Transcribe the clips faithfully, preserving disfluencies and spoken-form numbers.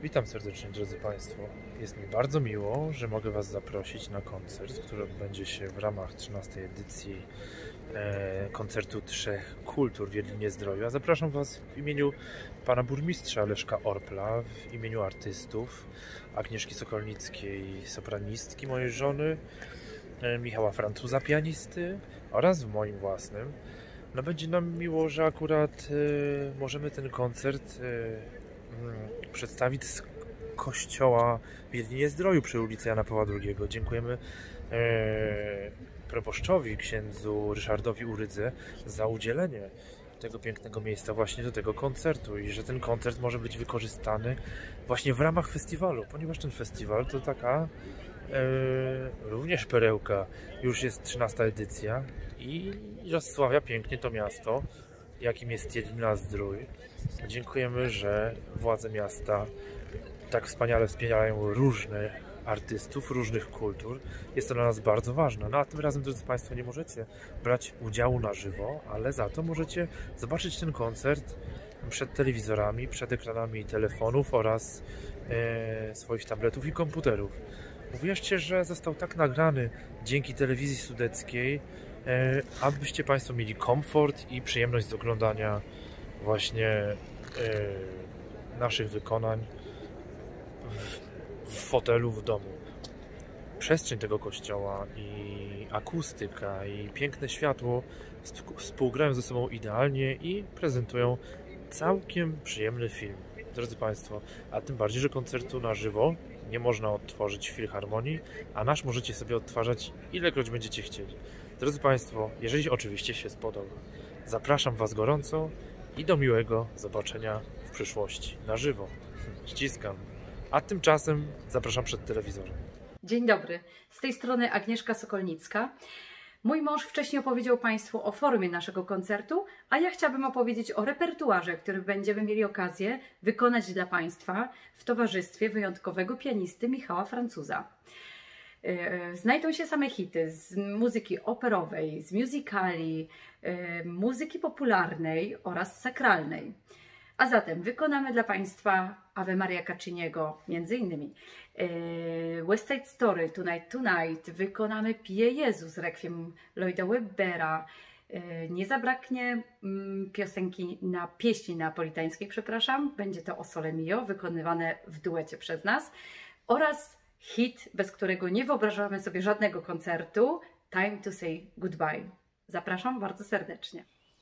Witam serdecznie, drodzy Państwo. Jest mi bardzo miło, że mogę Was zaprosić na koncert, który odbędzie się w ramach trzynastej edycji e, koncertu Trzech Kultur w Jedlinie-Zdroju. A zapraszam Was w imieniu Pana Burmistrza Leszka Orpla, w imieniu artystów Agnieszki Sokolnickiej, sopranistki mojej żony, e, Michała Francuza, pianisty, oraz w moim własnym. No będzie nam miło, że akurat e, możemy ten koncert e, przedstawić z kościoła w Jedlinie-Zdroju przy ulicy Jana Pawła drugiego. Dziękujemy e, proboszczowi, księdzu Ryszardowi Urydze, za udzielenie tego pięknego miejsca właśnie do tego koncertu i że ten koncert może być wykorzystany właśnie w ramach festiwalu, ponieważ ten festiwal to taka e, również perełka. Już jest trzynasta edycja i rozsławia pięknie to miasto, jakim jest Jedlina-Zdrój. Dziękujemy, że władze miasta tak wspaniale wspierają różnych artystów, różnych kultur. Jest to dla nas bardzo ważne. No a tym razem, drodzy Państwo, nie możecie brać udziału na żywo, ale za to możecie zobaczyć ten koncert przed telewizorami, przed ekranami telefonów oraz e, swoich tabletów i komputerów. Uwierzcie, że został tak nagrany dzięki telewizji sudeckiej, e, abyście Państwo mieli komfort i przyjemność z oglądania właśnie e, naszych wykonań w, w fotelu w domu. Przestrzeń tego kościoła i akustyka i piękne światło współgrają ze sobą idealnie i prezentują całkiem przyjemny film, drodzy Państwo, a tym bardziej, że koncertu na żywo nie można odtworzyć w Filharmonii, a nasz możecie sobie odtwarzać ilekroć będziecie chcieli. Drodzy Państwo, jeżeli oczywiście się spodoba, zapraszam Was gorąco i do miłego zobaczenia w przyszłości na żywo. Ściskam. A tymczasem zapraszam przed telewizorem. Dzień dobry, z tej strony Agnieszka Sokolnicka. Mój mąż wcześniej opowiedział Państwu o formie naszego koncertu, a ja chciałabym opowiedzieć o repertuarze, który będziemy mieli okazję wykonać dla Państwa w towarzystwie wyjątkowego pianisty Michała Francuza. Znajdą się same hity z muzyki operowej, z musicali, muzyki popularnej oraz sakralnej. A zatem wykonamy dla Państwa Ave Maria Cacciniego, między innymi West Side Story, Tonight Tonight, wykonamy Pie Jezus, Requiem Lloyda Webbera, nie zabraknie piosenki na pieśni neapolitańskiej, przepraszam, będzie to O Sole Mio, wykonywane w duecie przez nas, oraz hit, bez którego nie wyobrażamy sobie żadnego koncertu, Time to Say Goodbye. Zapraszam bardzo serdecznie.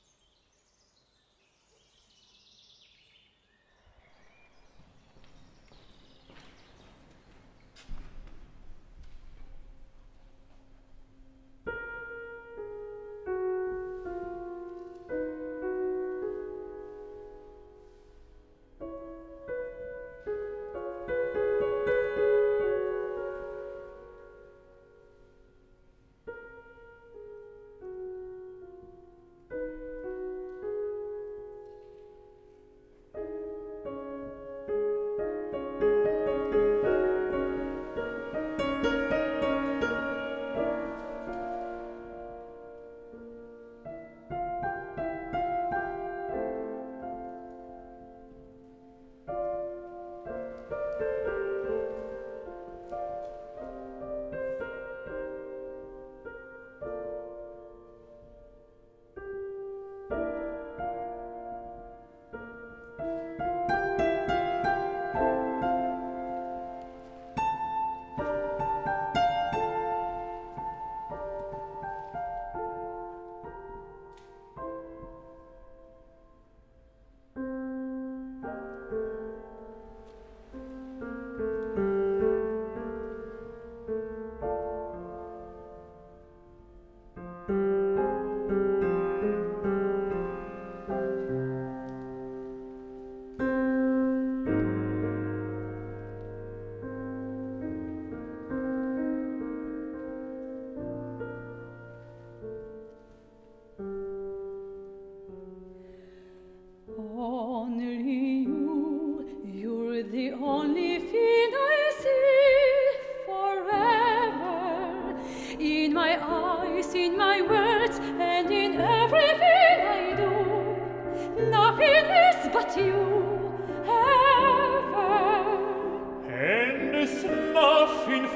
In my words and in everything I do, nothing is but you ever.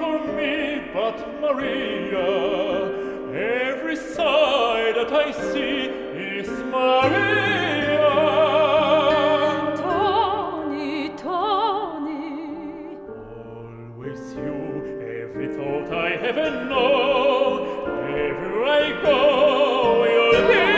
for me but Maria. Every side that I see is Maria. Tony, Tony, Always you, every thought I ever know, everywhere I go, you'll be.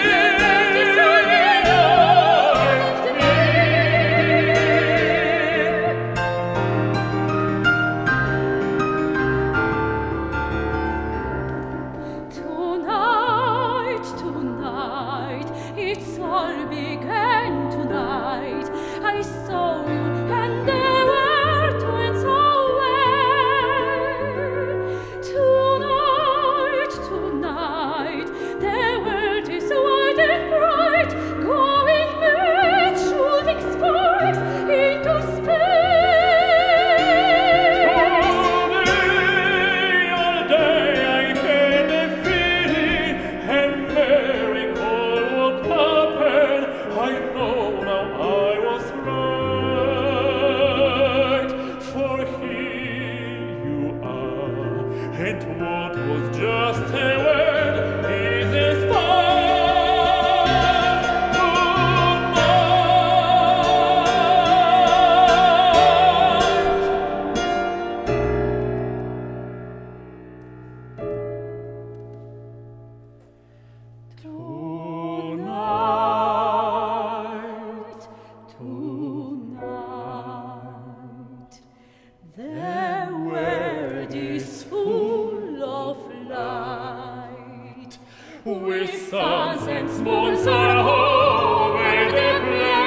With suns and moons are over the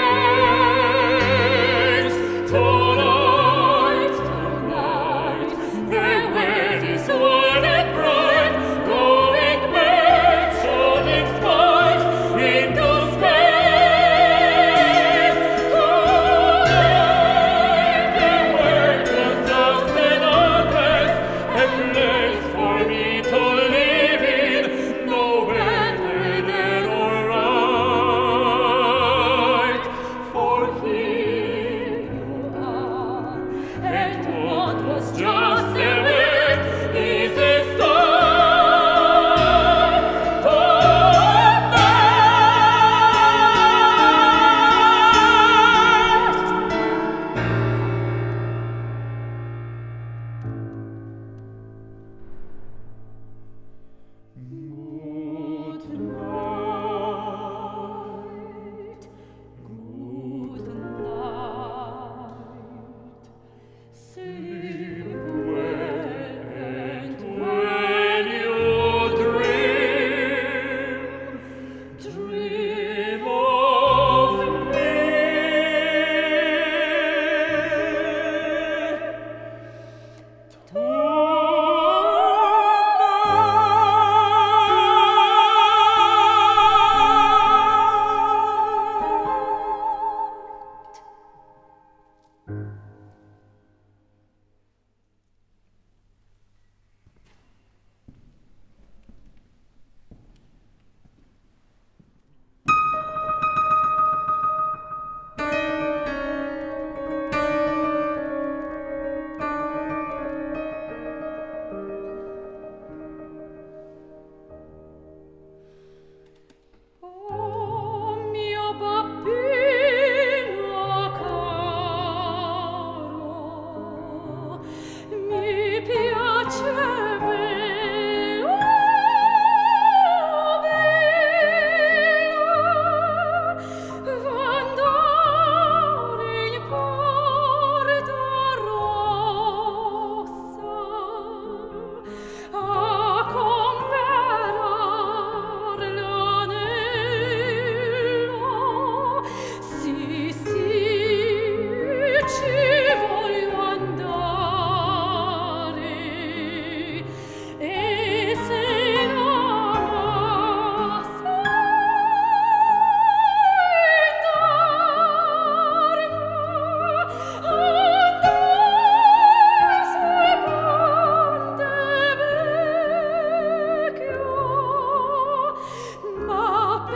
place. Tonight, tonight, the world is wide and bright, going back, shooting sparks into space. Tonight, the world was just an address, a place for me to live in. No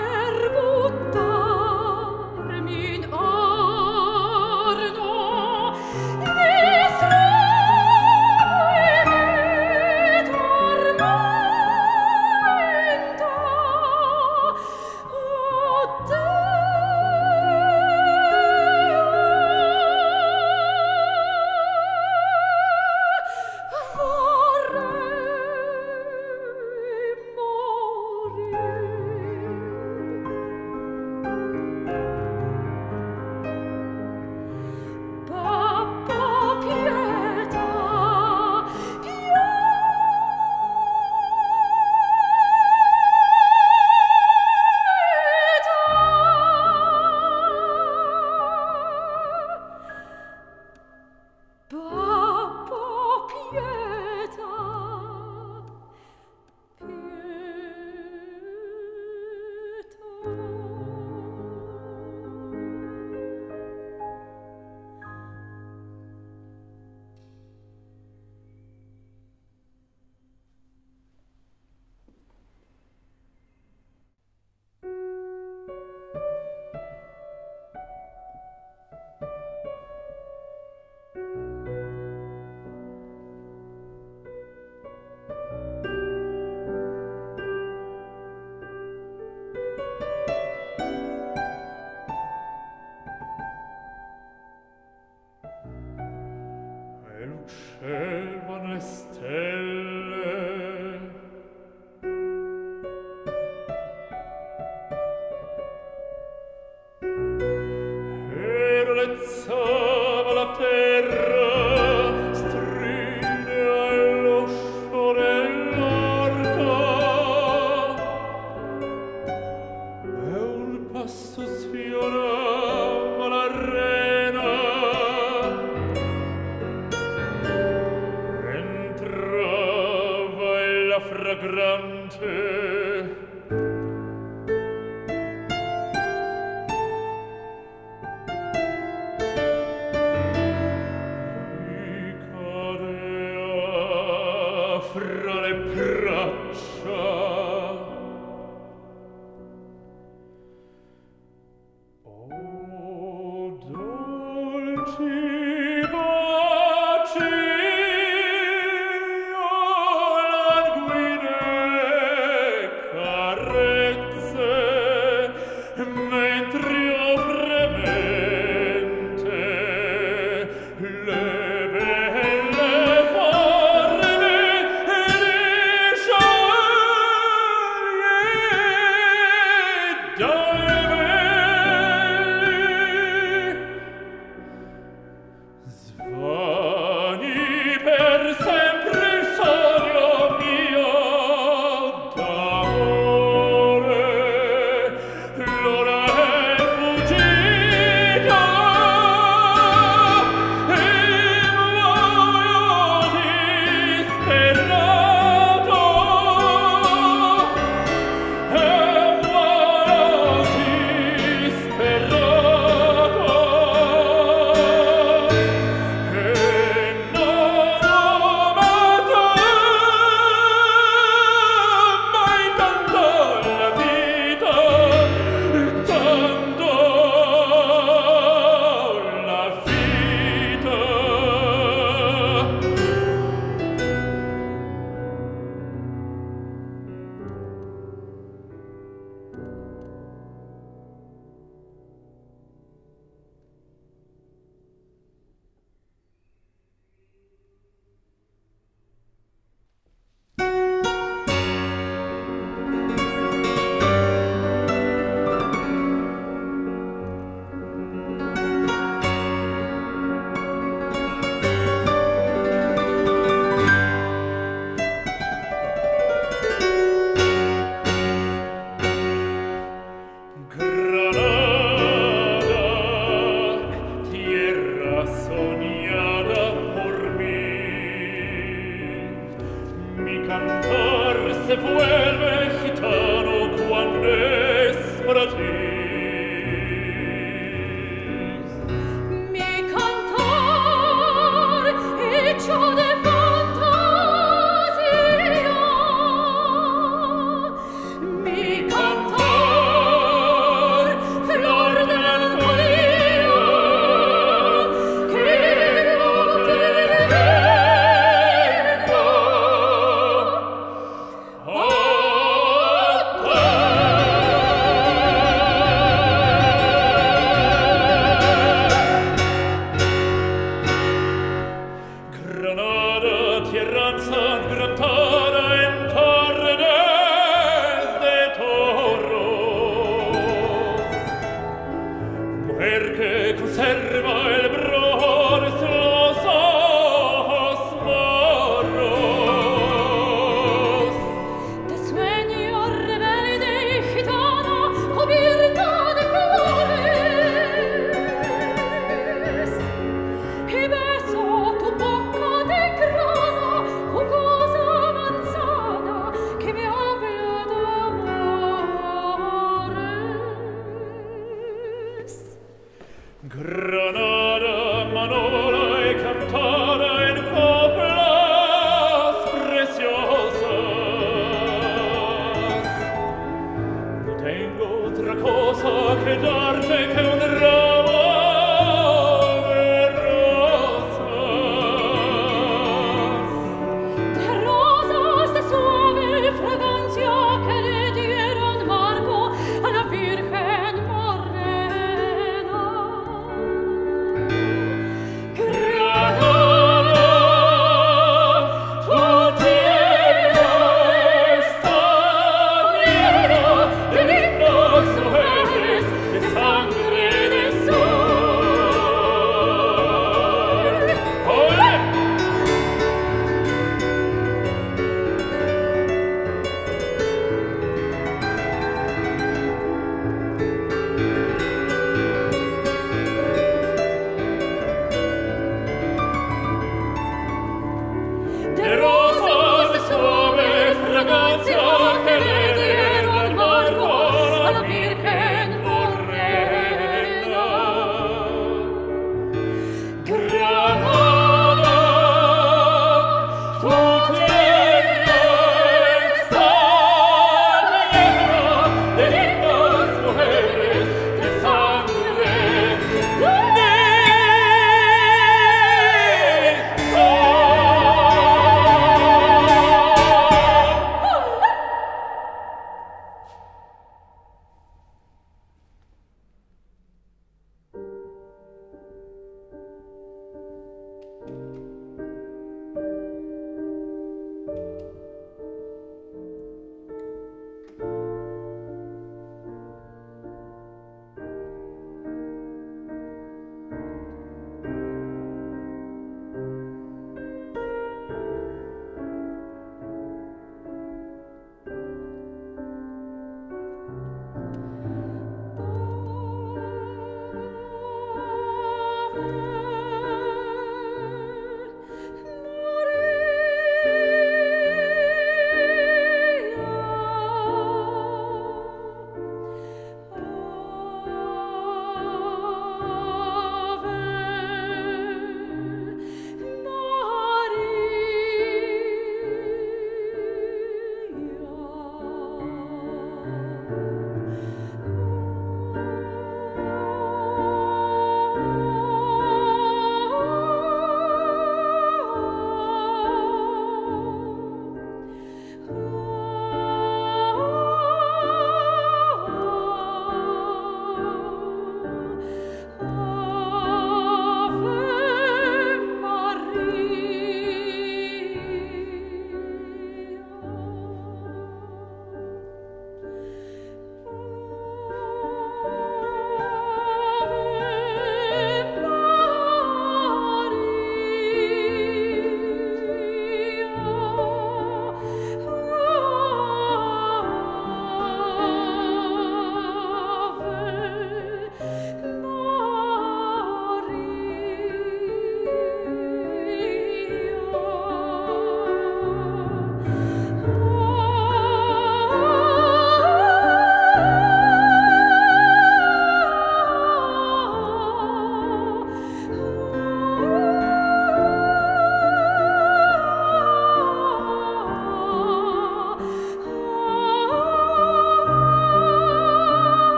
Arno Babbo pietà, Lucevano le stelle, e rolezzava la terra, stride allo dell'orto, e un passo sfiorava l'arena. Entrava la fragrante mi cadea fra le braccia. Oh, dolci baci, mentre io fremente le belle forme e riscioglie dai belli svani per sempre il sogno mio d'amore. L'ora è fuggita e muoio disperato, e muoio disperato, e non ho amato mai tanto la vita, tanto la vita. Granada, tierra soñada por mí, mi cantar se vuelve gitano cuando es para ti. mi cantor hecho de fantasía, mi cantor flor de melancolía, que no te vengo. Oh,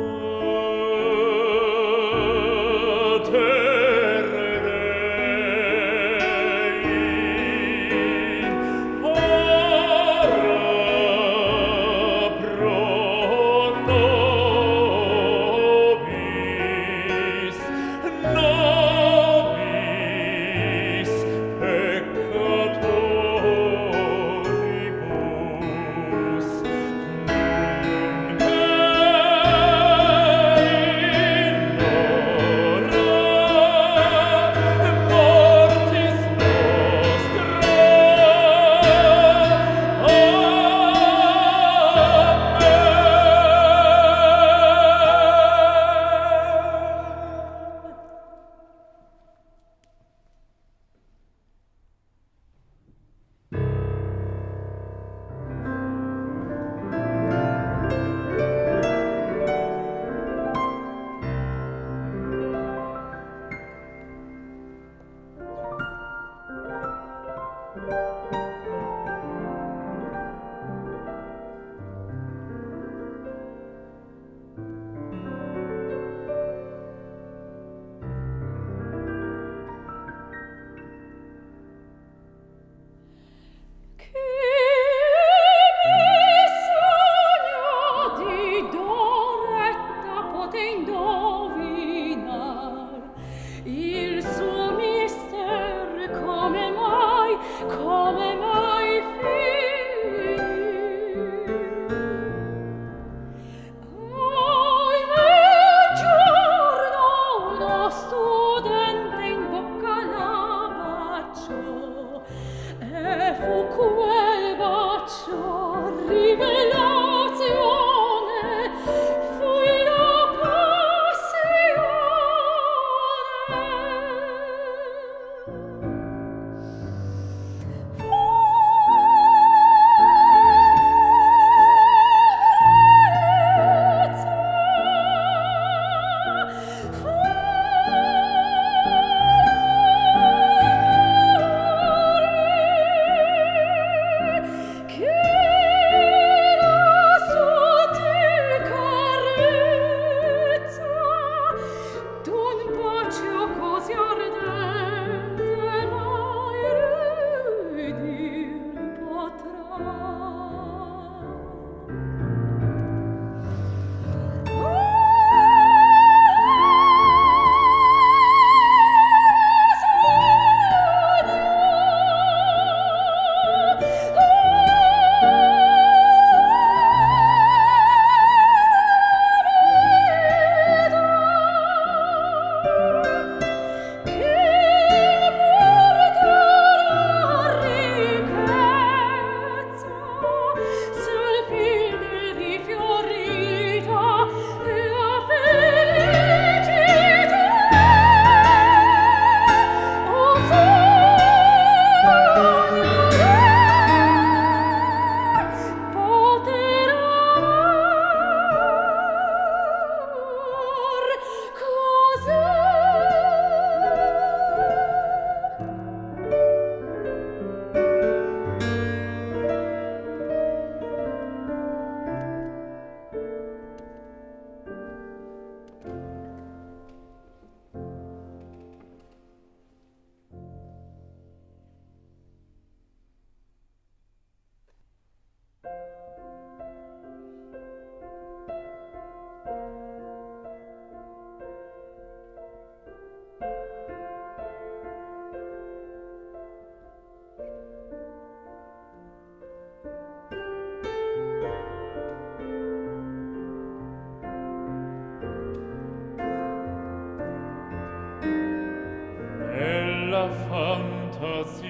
Nella fantasia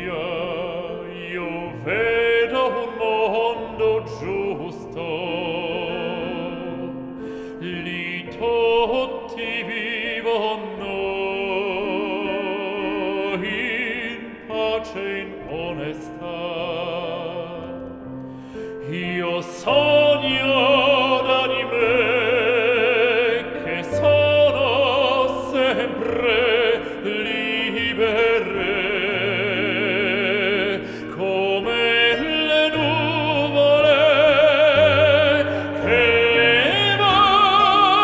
io vedo un mondo giusto, lì tutti vivono in pace e in onestà. Io sogno d'anime che sono sempre libere, come le nuvole che vanno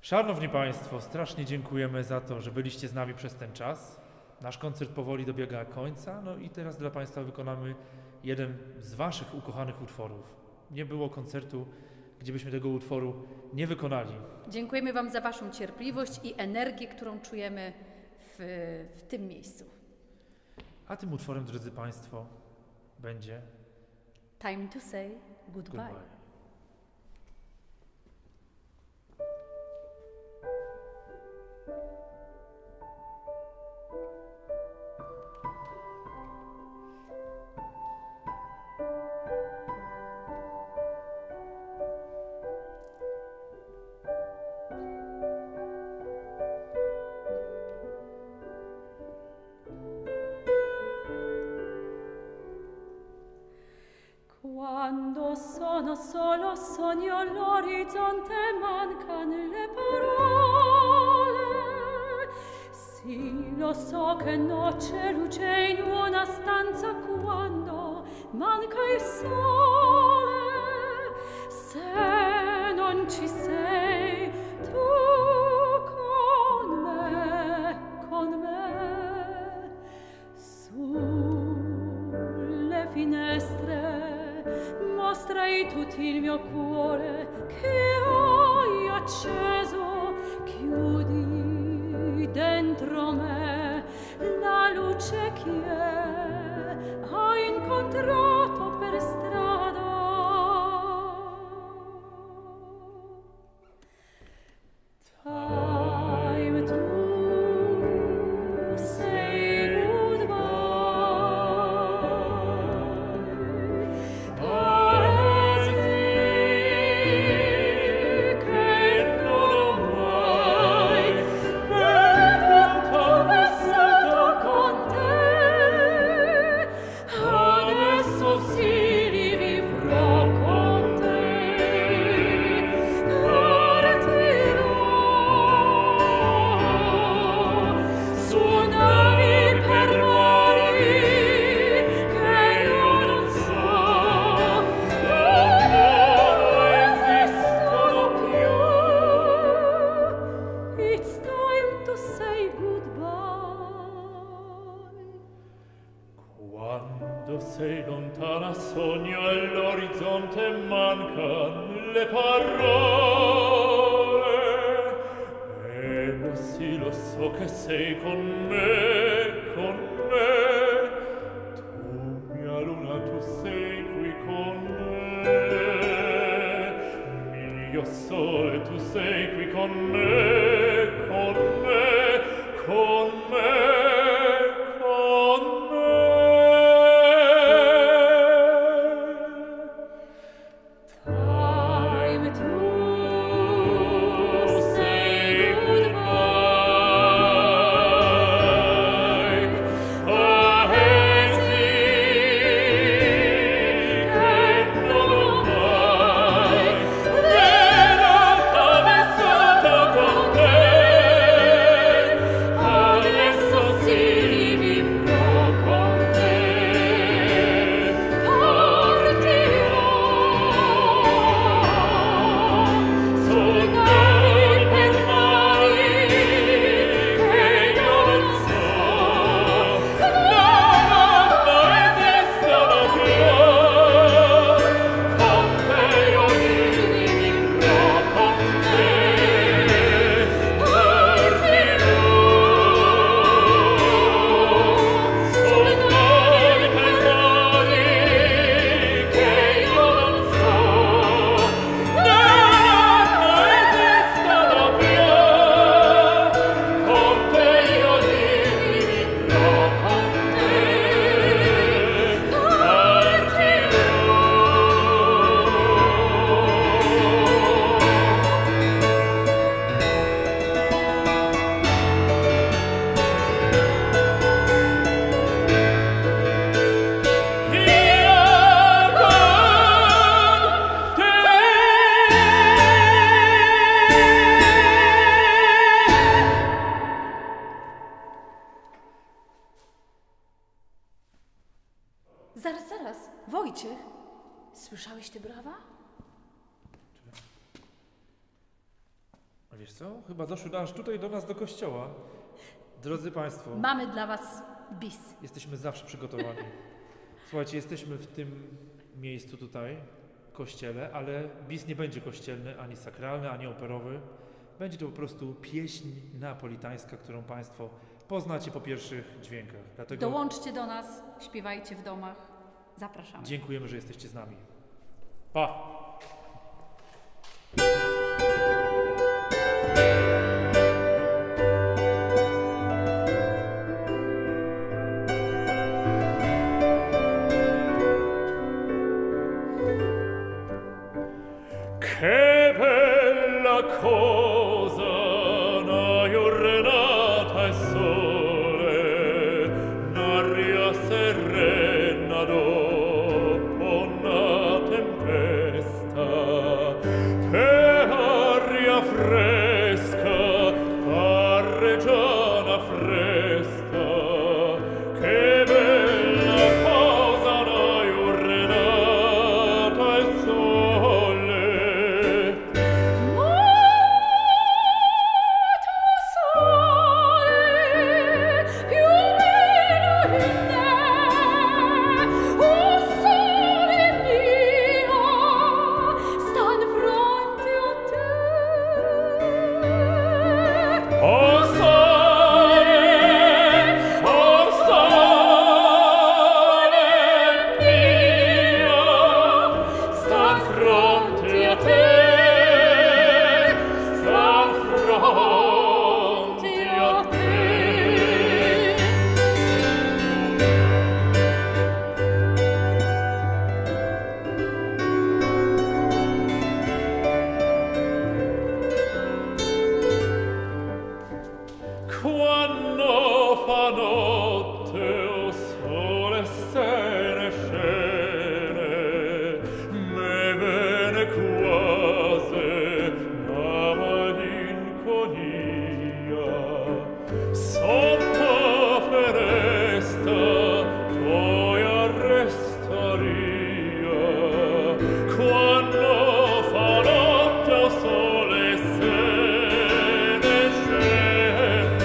Szanowni Państwo, strasznie dziękujemy za to, że byliście z nami przez ten czas. Nasz koncert powoli dobiega końca, no i teraz dla Państwa wykonamy jeden z Waszych ukochanych utworów. Nie było koncertu, gdzie byśmy tego utworu nie wykonali. Dziękujemy Wam za Waszą cierpliwość i energię, którą czujemy w, w tym miejscu. A tym utworem, drodzy Państwo, będzie Time to say goodbye. Goodbye. Quando sono solo sogno l'orizzonte, mancan le parole. Sì, lo so che non c'è luce in una stanza quando manca il sole. Se non ci sei tu con me, con me, sulle finestre mostrai tutto il mio cuore che hai acceso, chiudi dentro me la luce che hai incontrato per strada. Time to say Quando sei lontana sogno all'orizzonte mancan le parole. E lo sì, lo so che sei con me, con me. Tu, mia luna, tu sei qui con me. Mio sole, tu sei qui con me, con me, con me. adesso wiesz co? Chyba doszły aż tutaj do nas, do kościoła. Drodzy Państwo, Mamy dla was bis. jesteśmy zawsze przygotowani. Słuchajcie, jesteśmy w tym miejscu tutaj, kościele, ale bis nie będzie kościelny, ani sakralny, ani operowy. Będzie to po prostu pieśń neapolitańska, którą Państwo poznacie po pierwszych dźwiękach. Dlatego Dołączcie do nas, śpiewajcie w domach. Zapraszamy. dziękujemy, że jesteście z nami. Pa! Che bella cosa una giornata e sole, un'aria serena dopo una tempesta, che aria fresca, parreggiana fresca, che bella cosa una giornata e sole. Quando fa notte o sole se ne scene, me viene quasi una malinconia. Sotto finestra poi arrestaria. Quando fa notte o sole se ne scene.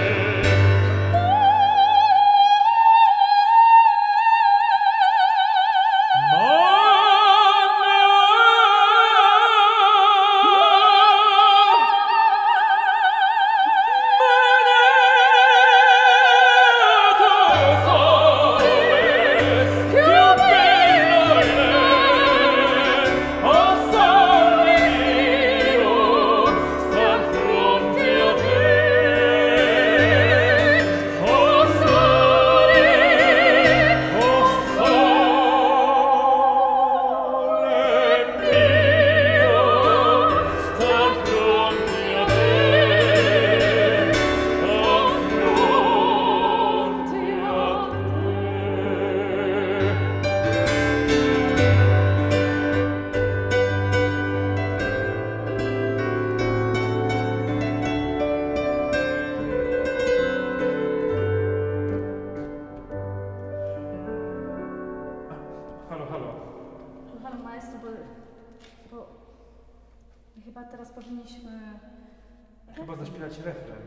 Halo, halo. Halo maestro, bo, bo chyba teraz powinniśmy... Chyba zaśpiewać refren.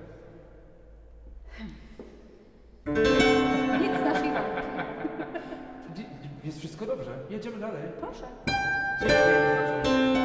Nic z naszej walki. Dzie- Jest wszystko dobrze. Jedziemy dalej. Proszę. Dziękuję za